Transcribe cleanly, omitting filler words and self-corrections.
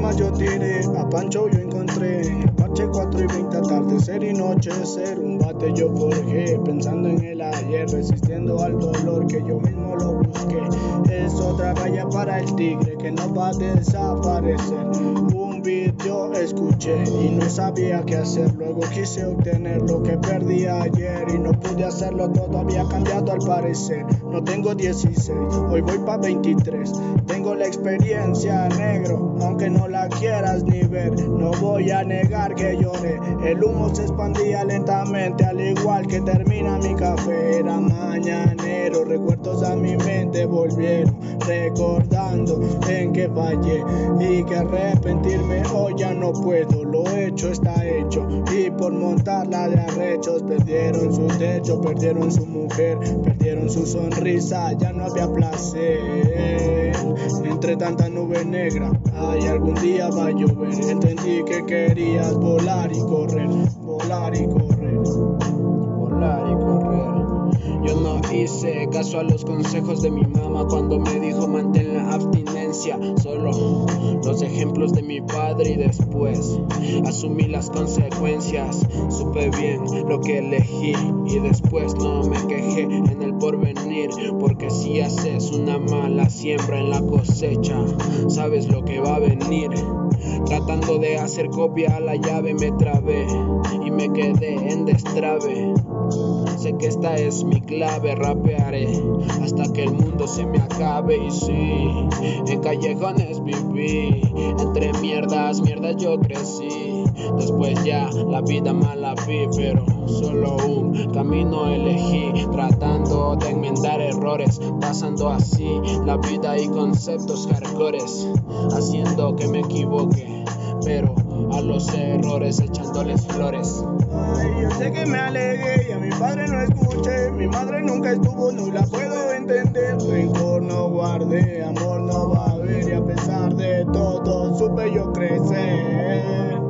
más yo tiré, a Pancho yo encontré. En el parche 4:20, atardecer y nochecer. Un bate yo forjé, pensando en el ayer, resistiendo al dolor que yo mismo lo busqué. Es otra raya para el tigre que no va a desaparecer. Un beat yo escuché y no sabía qué hacer. Luego quise obtener lo que perdí ayer y no pude hacerlo, todo había cambiado al parecer. No tengo 16, hoy voy pa' 23. Tengo la experiencia, negro, aunque no la quieras ni ver. No voy a negar que lloré. El humo se expandía lentamente, al igual que termina mi café. Era mañanero, recuerdos a mi mente volvieron, recordando en que fallé y que arrepentirme hoy ya no puedo. Lo hecho está hecho y por montarla de arrechos perdieron su techo, perdieron su mujer, perdieron su sonrisa, ya no había placer. Entre tanta nube negra, ay, algún día va a llover. Entendí que querías volar y correr, volar y correr, volar y correr. Yo no hice caso a los consejos de mi mamá cuando me dijo mantén la abstinencia. Solo los ejemplos de mi padre y después asumí las consecuencias. Supe bien lo que elegí y después no me quejé en el porvenir. Porque si haces una mala siembra en la cosecha, sabes lo que va a venir. Tratando de hacer copia a la llave me trabé y me quedé en destrave. Sé que esta es mi clave, rapearé hasta que el mundo se me acabe. Y sí, en callejones viví, entre mierdas yo crecí. Después ya la vida mala vi, pero solo un camino elegí, tratando de enmendar errores, pasando así la vida y conceptos hardcores, haciendo que me equivoque, pero a los errores echándoles flores. Ay, yo sé que me alegué y a mi padre no escuché. Mi madre nunca estuvo, no la puedo entender. Rencor no guardé, amor no va a haber. Y a pesar de todo, supe yo crecer.